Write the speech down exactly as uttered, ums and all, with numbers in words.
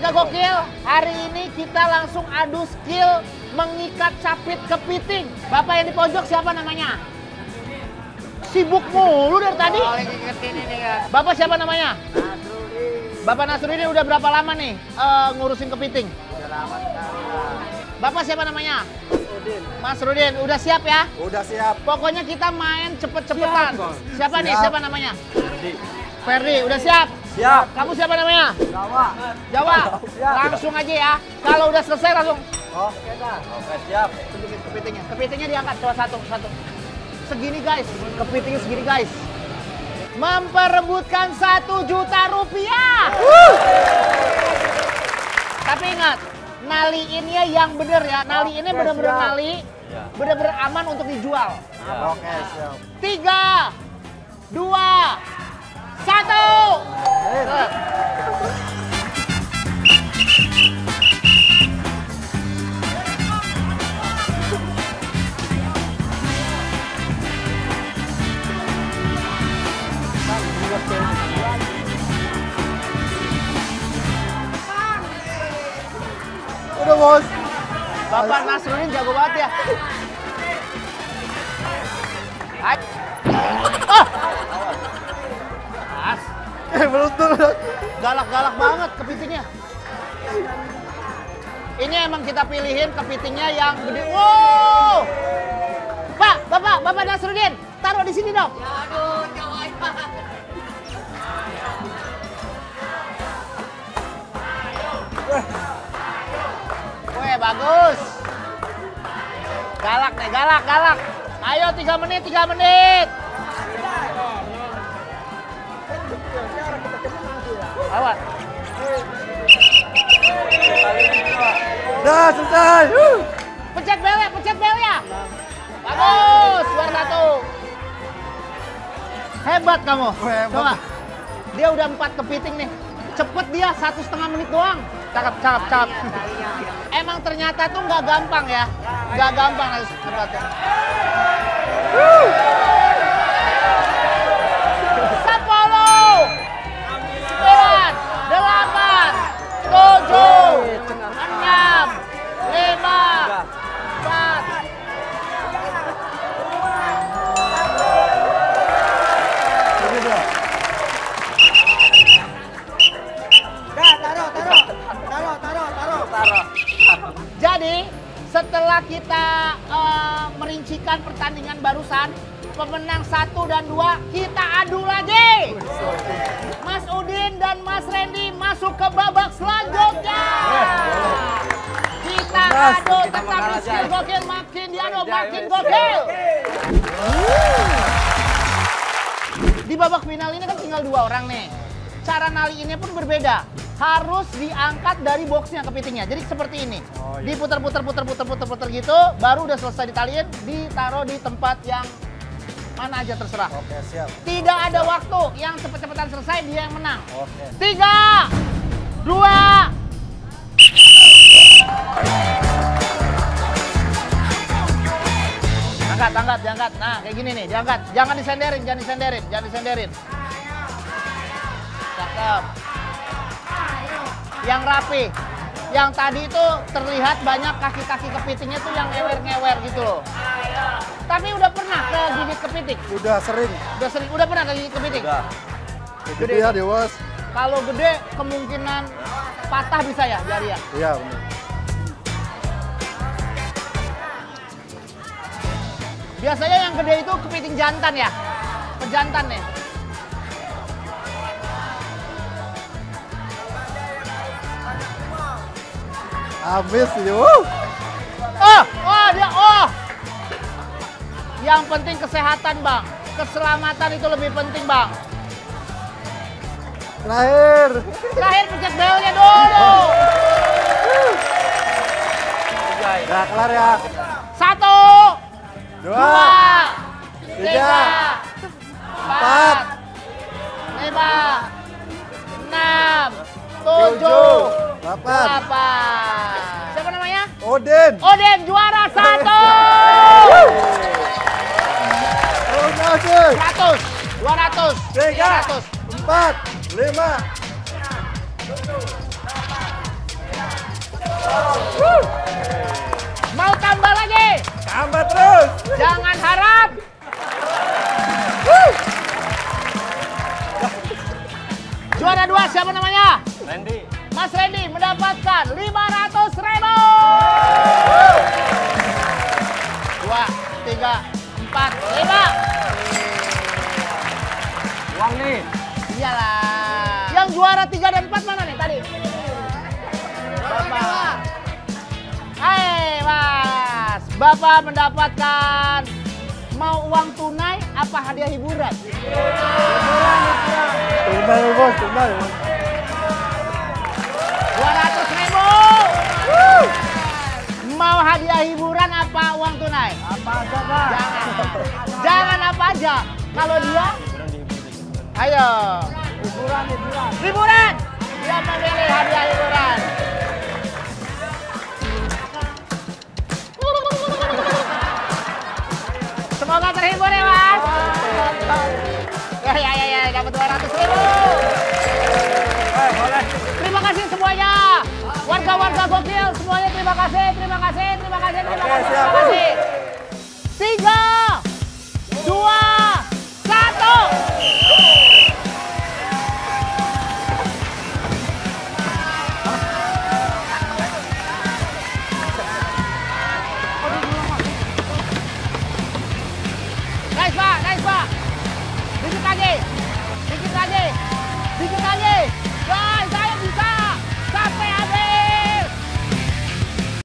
Warga gokil, hari ini kita langsung adu skill mengikat capit kepiting. Bapak yang di pojok siapa namanya? Sibuk mulu dari tadi. Oh, lagi ini nih kan. Bapak siapa namanya? Nasrudin. Bapak Nasrudin udah berapa lama nih uh, ngurusin kepiting? Udah lama sekali. Bapak siapa namanya? Nasrudin. Mas Rudin, udah siap ya? Udah siap. Pokoknya kita main cepet-cepetan. Siapa nih? Siap. Siapa namanya? Ferdi. Ferdi, udah siap? Siap. Kamu siapa namanya? Jawa. Jawa. Siap. Langsung aja ya. Kalau udah selesai langsung. Oke dah. Oke siap. Tunjukin kepitingnya. Kepitingnya diangkat coba satu satu. Segini guys. Kepitingnya segini guys. Memperebutkan satu juta rupiah. Tapi ingat, naliinnya yang bener ya. Naliinnya Oke, bener-bener siap. nali. Ya. Bener-bener aman untuk dijual. Ya. Oke siap. Tiga, dua, satu. Eh. Udah bos. Bapak Nasrudin jago banget ya. Hai. Ah! As. Eh belum turun. Galak-galak banget kepitingnya. Ini emang kita pilihin kepitingnya yang gede. Wow! Pak, Bapak, Bapak Nasrudin, taruh di sini dong. Aduh, jauh. Weh, bagus. Galak nih, galak, galak. Ayo tiga menit, tiga menit. Awas. Dah selesai. Uh. Pencet bel ya, pencet bel ya. Bagus, luar satu. Hebat kamu. Hebat. Coba. Dia udah empat kepiting nih. Cepet dia, satu setengah menit doang. Cakep, cakep, cakep. Emang ternyata tuh nggak gampang ya. Nggak gampang harus tempatnya. Sepuluh, sembilan, delapan, tujuh, enam, lima, empat. Dah, taruh, taruh. Taruh, taruh, taruh. Taruh. Jadi setelah kita uh, merincikan pertandingan barusan, pemenang satu dan dua kita adu lagi. Mas Udin dan Mas Randy masuk ke babak selanjutnya. Kita Mas, adu kita tetapi bakal skill aja. gokil makin diadu Aja, makin wes. gokil. Di babak final ini kan tinggal dua orang nih. Cara naliinnya pun berbeda. Harus diangkat dari boxnya kepitingnya. Jadi seperti ini. Oh, iya. Diputer-puter, puter-puter, puter-puter gitu. Baru udah selesai ditaliin, ditaruh di tempat yang mana aja terserah. Oke, siap. Tidak ada waktu. Yang cepet-cepetan selesai dia yang menang. Oke. Tiga, dua. Angkat, angkat, diangkat. Nah, kayak gini nih, diangkat. Jangan disenderin, jangan disenderin, jangan disenderin. Cakep. Yang rapi. Yang tadi itu terlihat banyak kaki-kaki kepitingnya tuh yang ngewer-ngewer gitu loh. Tapi udah pernah ke gigit kepiting? Udah sering. Udah sering, udah pernah ke gigit kepiting? Udah. Gede. Gede ya, Dewas. Kalau gede kemungkinan patah bisa ya jari ya? Iya, benar. Biasanya yang gede itu kepiting jantan ya? Pejantan nih. Habis yuk. Oh, oh dia, oh. Yang penting kesehatan bang. Keselamatan itu lebih penting bang. Terakhir. Terakhir pencet belnya dulu. Udah kelar ya. Satu, Dua. dua, tiga, tiga, empat, empat, lima, enam, tujuh, delapan. delapan. Siapa namanya? Odin. Odin juara satu. Oh, masih. Seratus, dua ratus, tiga Tiga. ratus. Empat. Lima. Mau tambah lagi? Tambah terus. Jangan harap. Juara dua siapa namanya? Randy. Mas Randy mendapatkan lima ratus ribu. Dua, tiga, empat, lima. Uang nih. Iyalah. Yang juara tiga dan empat mana nih tadi? Bapak. Hai Mas, Bapak mendapatkan mau uang tunai apa hadiah hiburan? Tunai bos, tunai. dua ratus ribu. Mau hadiah hiburan apa uang tunai? Apa aja dah. Jangan. Jangan apa aja. Kalau dia, ayo. Hiburan, hiburan. Hiburan. Dia memilih hadiah hiburan. Semoga terhibur ya Mas. Ya ya ya, ya. Dapat dua ratus ribu. Eh, boleh. Terima kasih semuanya. Warga-warga gokil semuanya terima kasih, terima kasih, terima kasih, terima Oke, kasih, siap, terima kasih. Tiga, dua, satu. Nice Pak, nice Pak. Dikit lagi.